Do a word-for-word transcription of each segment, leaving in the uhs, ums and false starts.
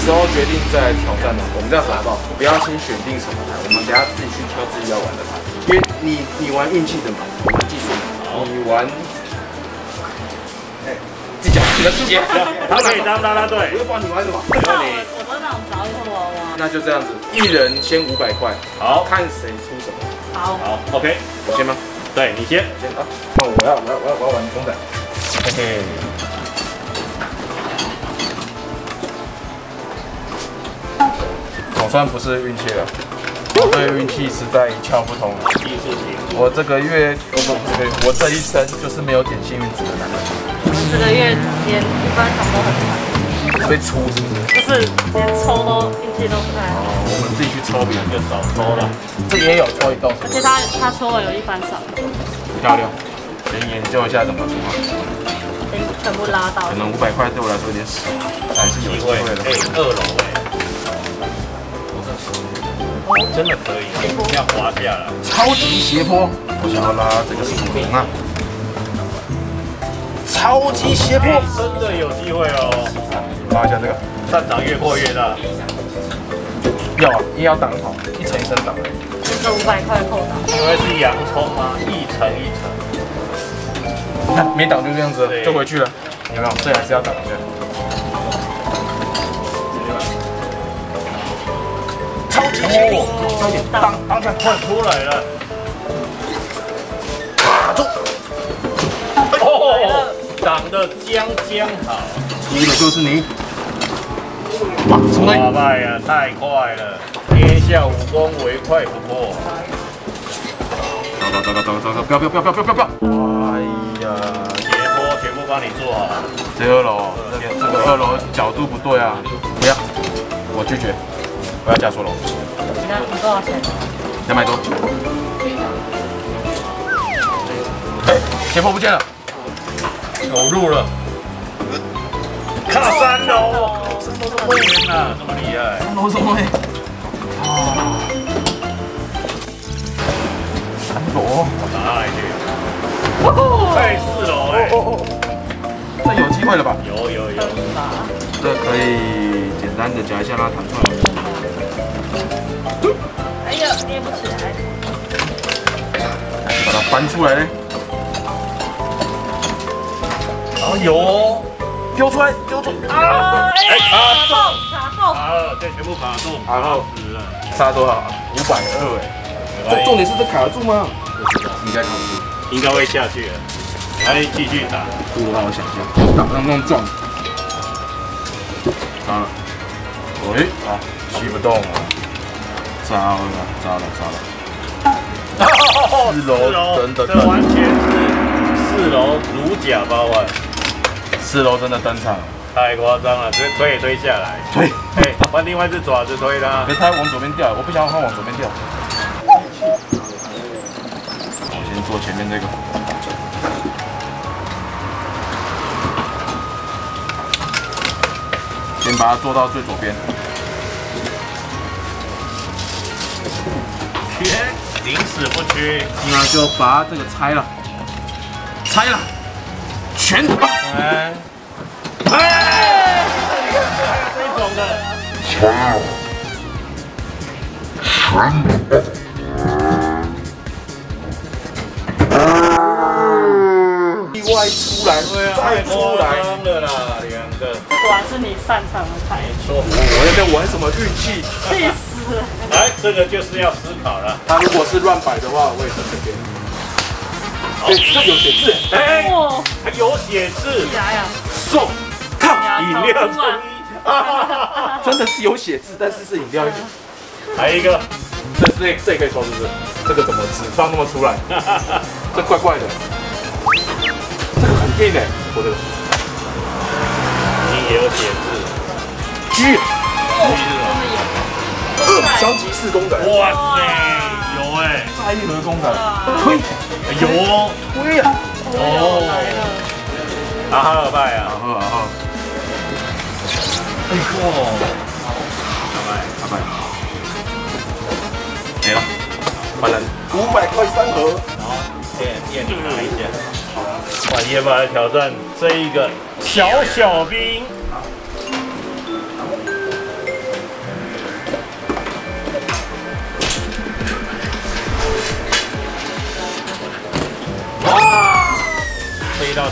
时候决定再来挑战嘛。我们这样子好不好？不要先选定什么台，我们等下自己去挑自己要玩的台。因为你你玩运气的嘛，我玩技术的，你玩。 自己讲，你的直接， 他可以当啦啦队。 我又帮你玩什么？ 我知道，我都让找一个娃娃。 那就这样子，一人先五百块， 好， 看谁出什么。 好， 好 ，OK， 我先吗？ 对你先， 先啊，那我要我要我要我要玩公仔，嘿嘿。总算不是运气了，我对运气实在一窍不通。 技术型。 我这个月，我不这个月，我这一生就是没有点幸运值的男人。 我们这个月连一般场都很惨， 被出是不是？ 就是连抽都运气都不太好。 哦，我们自己去抽，别人就少抽了。这也有抽一道， 而且他他抽了有一番赏， 漂亮。先研究一下怎么出啊。 全全部拉到。 可能五百块对我来说有点少，还是有机会的。 哎，二楼哎。 真的可以，要滑下来。 超级斜坡，我想要拉这个属龙啊！超级斜坡， 真的有机会哦！ 拉一下这个， 战场越扩越大。 要啊，也要挡好，一层一层挡。 这五百块扣档。 因为是洋葱吗？一层一层。 你看没挡就这样子，就回去了。有没有？这还是要挡一下。 超级斜坡，快点挡挡起来， 快出来了！ 卡住！ 哦，挡得将将好。 出的就是你！哇，什么东西？ 哇拜呀，太快了！天下武功唯快不破。 走走走走走走，不要不要不要不要不要不要！哎呀， 斜坡全部帮你做好。 这二楼，这个这个二楼角度不对啊！不要，我拒绝。 我要加缩楼。 你看你多少钱？ 两百多。哎，斜坡不见了， 走入了。看到三楼，天哪，这么厉害！ 三楼什么？啊，三楼。 我打哪里去？在四楼哎。 这有机会了吧？ 有有有。 这可以简单的夹一下，让它弹出来。 哎呀，捏不起来。 把它翻出来嘞。 啊有哦， 丢出来，丢出啊！哎，卡住，卡住。 卡了，这全部卡住， 卡住死了。 差多少？五百二哎。这重点是这卡得住吗？应该卡得住， 应该会下去了。来继续打。 不让我想象，打上那种撞。糟了。喂，啊，骑不动了。 糟了，糟了，糟了！四楼真的， 这完全是四楼如假包换。 四楼真的登场了， 太夸张了，推推也推下来。 推， 哎，把另外一只爪子推它。 可是它往左边掉，我不想让它往左边掉。我先做前面这个。先把它做到最左边。 缺，顶死不缺。 那就把这个拆了，拆了，全打！ 哎，哎，这种的， 拆了，全打！ 意外出来，再出来了啦，两个。 果然是你擅长的牌。 没错， 我在玩什么运气？ 气死！ 来，这个就是要思考了。 他如果是乱摆的话，我也真的给你。哎，这有写字， 哎， 哇， 还有写字， 起来呀！ 送靠饮料中医， 真的是有写字，但是是饮料。 还有一个， 这这这也可以抽是不是？这个怎么纸放那么出来？这怪怪的。这个很硬哎，我这个。 你也有写字。 G， 真的有。 消极式公仔。 哇塞，有哎， 再一盒公仔，推， 有哦， 推啊！ 哦，来了。 阿哈尔拜啊， 然后然后， 哎呦， 阿拜阿拜，没了，换人五百块三盒。 然后店店里拿一下。哇，也把来挑战这一个小小兵。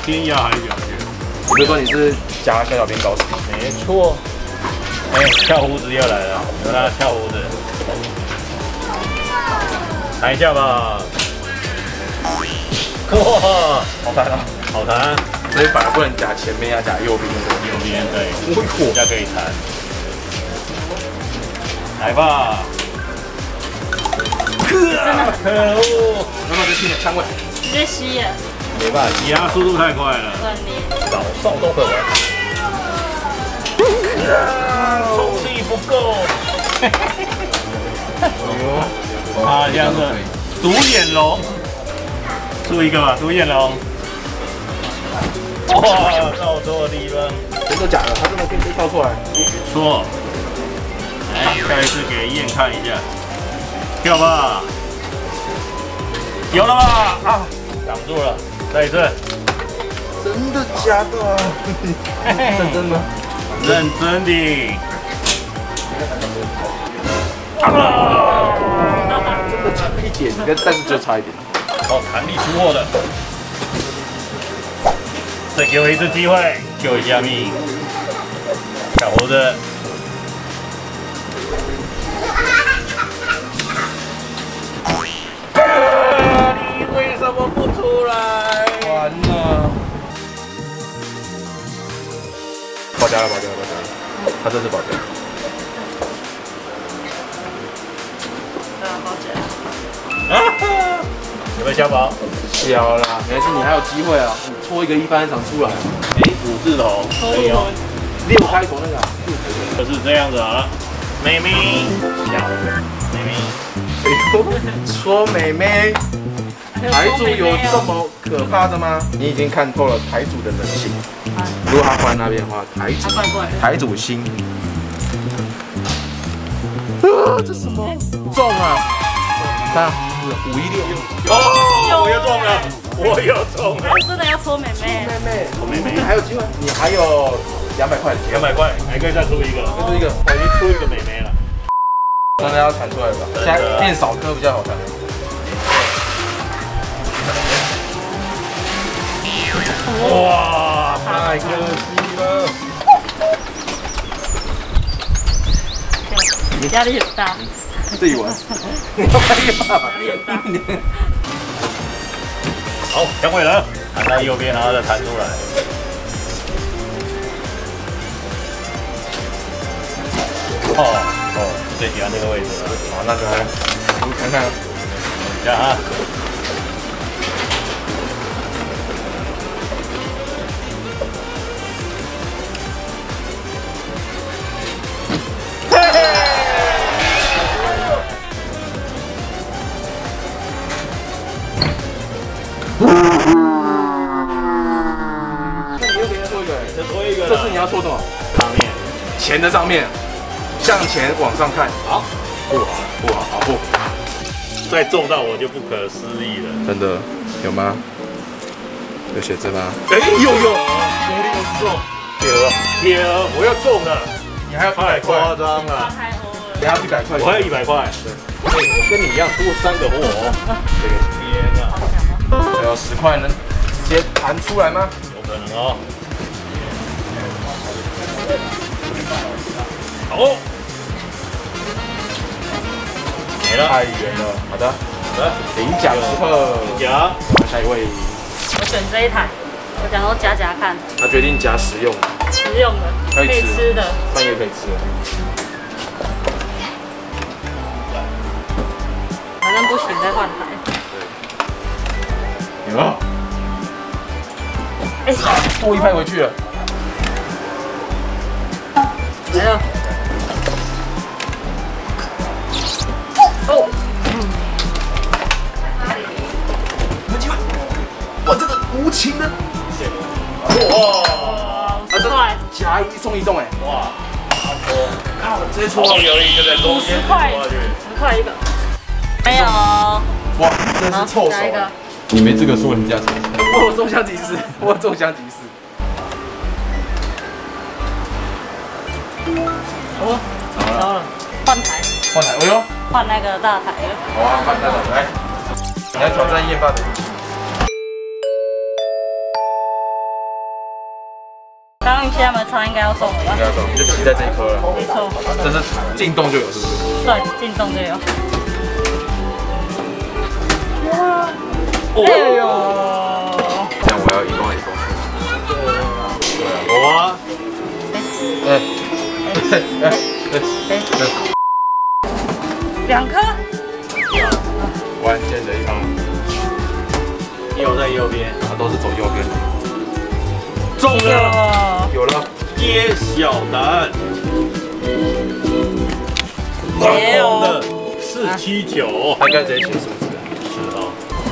天涯海角去。 比如说你是夹小小兵高手， 没错。哎，跳胡子又来了，有他跳胡子，弹一下吧。哇， 好弹啊！ 好弹。 所以反而不能夹前面，要夹右边的。 右边对， 火比较可以弹。来吧。可恶！ 有没有这新的枪味？ 直接吸耶， 没办法，挤压速度太快了。 断裂。 早上都可玩。冲力不够。啊，这样子，独眼龙，出一个吧，独眼龙。哇，到错地方。 真的假的？他真的可以被跳出来？ 没错。来，下一次给燕看一下，跳吧。有了吧？啊，挡住了，再一次。 真的假的啊？认真吗？ 认真的。 啊！真的差一点，但是就差一点。 靠弹力出货的。再给我一次机会，救一下命。小猴子。你为什么不出来？ 完了！保家了，保家了，保家了！他这是保家。 对啊，保险。 啊！有没有消保？ 小啦，没事，你还有机会啊！你搓一个一番场出来。 哎，五字头，可以哦。 六开头那个、啊， 就是这样子好了。妹妹，小妹妹， 哎呦，搓妹妹，台主有这么可怕的吗？你已经看透了台主的人性。如果他放在那边的话，台主台主心。啊，这什么？中啊！看，五一六。 哦，我又中了，我又中了。 真的要搓妹妹。 妹妹，我妹妹还有机会，你还有两百块的钱。 两百块，还可以再出一个， 再出一个， 我已经出一个妹妹了。 真的要弹出来吧？现在变少颗比较好弹。 哇，太可惜了。 压力很大。 自己玩，你要拍一把。 压力很大。 好，枪会了，弹在右边，然后再弹出来。哦哦，最喜欢这个位置了。 好，那就来，你看看， 等一下啊。 那你又给他做一个， 再多一个。 这次你要做什么？ 上面， 钱的上面，向前往上看。 好， 不好，不好，好不。 再中到我就不可思议了。 真的有吗？有写字吗？ 哎，有有，有有中，有有，我要中了。 你还要太夸张了， 太欧了。 你还要一百块。 我还有一百块。对，哎，我跟你一样出三个货哦。天啊！ 只有十块能直接弹出来吗？ 有可能哦。好，没了。 太远了。好的， 好的， 领奖时刻。 奖。 下一位， 我选这一台，我想说夹夹看， 他决定夹实用， 实用的，可以吃的。 半夜可以吃的。 反正不行再换台。 有没有？ 哎， 多一拍回去了。 来了。哦。 有机会！哇，这个无情的。 哇！ 五十块。 夹一送一中哎！ 哇！ 靠，直接戳好有一个在中间十块，十块一个。没有。 哇，真是臭手。 下一个。 你没资格说人家什么？我有中枪即逝，我有中枪即逝。 哦，糟了，换台， 换台，哎呦， 换那个大台了。 好啊，换台了，来，你来挑战燕爸的武器。 刚刚鱼虾们差应该要中了吧？ 应该中，你就骑在这一颗了。 没错， 这是进洞就有，是不是？ 对，进洞就有。 哦， 哎呦， 这样我要移动移动。 我啊， 哎哎哎哎， 两颗。 关键的一方， 右在右边， 它都是走右边。中了，有了， 揭晓答案。 也有的四七九， 它应该直接写数字。 是哦。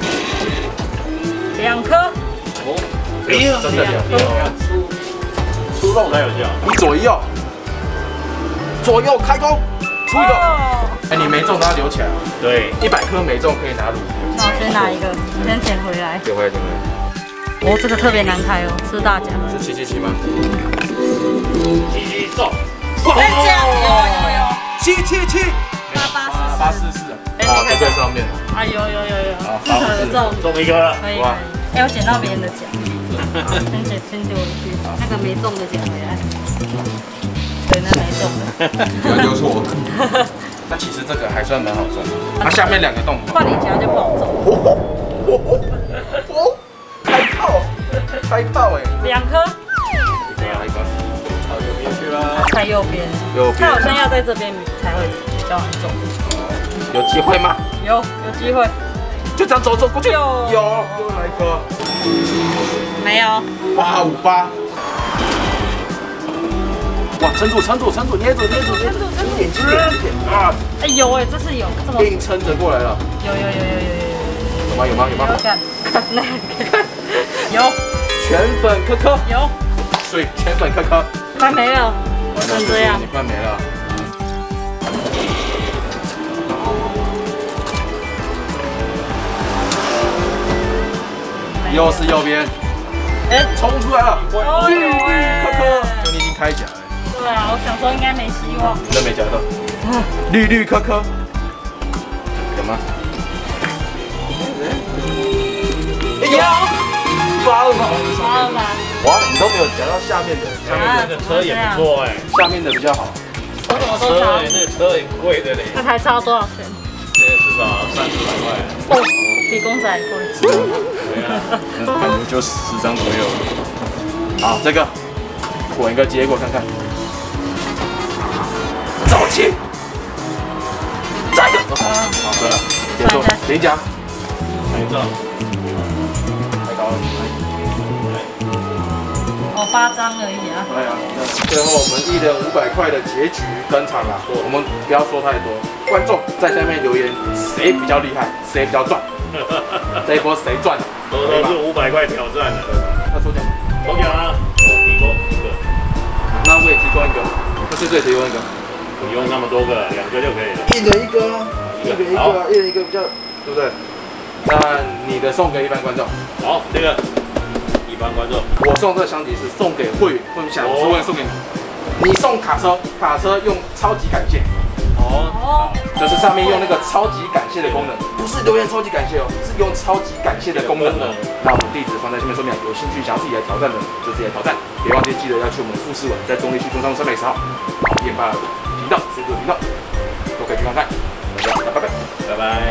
两颗。 哦， 哎呀，真的两颗。 出出肉才有效。 你左右，左右开弓，出一个。哎，你没中，它留起来。 对， 一百颗没中可以拿卤。 那我先拿一个，先捡回来。 捡回来，捡回来。 哦，这个特别难开哦，是大奖。 是七七七吗？ 七七中。 大奖有有有。 七七七。 八八四八四四。哇，都在上面。 啊，有有有有，至少有中。 中一个了。 可以可以。哎，我捡到别人的奖。先捡先丢回去，那个没中的捡回来。对，那没中的。 不要丢错。那其实这个还算蛮好中的，它下面两个洞。 换你夹就不好中。 哦，开炮，开炮哎！ 两颗。 再来一个， 到右边去啦。 在右边。 右边。 它好像要在这边才会比较难中。 有机会吗？ 有有机会。 就这样走走过去。 有有，又来一颗。 没有。 八五八。哇，撑住，撑住，撑住，捏住，捏住，捏住，撑住，点，轻点，轻点啊！ 哎有哎，这是有，这么硬撑着过来了。 有有有有有有有吗？有吗？有吗？ 看看那个有全粉颗颗有， 水全粉颗颗， 快没了，我成这样你。快没了。又是右边， 哎， 冲出来了， 哦绿绿有哎颗颗，就你已经开甲了。 对啊，我想说应该没希望。 真没夹到，绿绿颗颗，有吗？ 有， 八二吧， 八二吧。 哇，你都没有夹到下面的，下面那个车也不错哎， 下面的比较好。 我怎么都车差？ 那个车很贵的嘞， 那台车要多少钱？ 现在至少三四百块。 哦，比公仔还贵。 对啊， 感觉就十张左右。好，这个混一个结果看看。走起，再一个。好，对了，结束，领奖。 没中。 太高了。 哦，八张而已啊。 对啊，最后我们一人五百块的结局登场了。我们不要说太多，观众在下面留言，谁比较厉害，谁比较赚，这一波谁赚？ 都都是五百块挑战的。 那抽奖， 抽奖啊！我提供一个， 那我也提供一个，那翠翠提供一个， 不用那么多个，两个就可以了。 一人一个啊，一人一个啊，一人一个比较，对不对？那你的送给一般观众， 好，这个一般观众， 我送这个箱底是送给会员，会员想说会送给你，你送卡车，卡车用超级感谢。 哦， 就是上面用那个超级感谢的功能，不是留言超级感谢哦，是用超级感谢的功能的。那我们地址放在下面说明，有兴趣想要自己来挑战的，就自己来挑战。别忘记记得要去我们的富士文，在中立区中山路三百十号，好，夜霸频道、水果频道都可以去看看。大家拜拜， 拜拜。